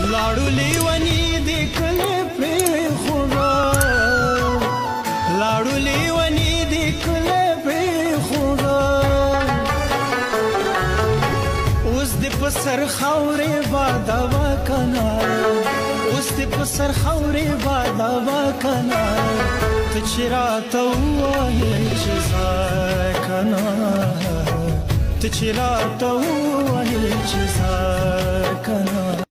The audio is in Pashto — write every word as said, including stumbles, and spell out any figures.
لاړو لیونی دې کله پرېښوده لاړو لیونی دې کله پرېښوده اوس دې په سر خاورې بادوه کنه اوس دې په سر خاورې بادوه کنه ته چې راته ووایې چې ځه کنه ته چې راته ووایې چې ځه کنه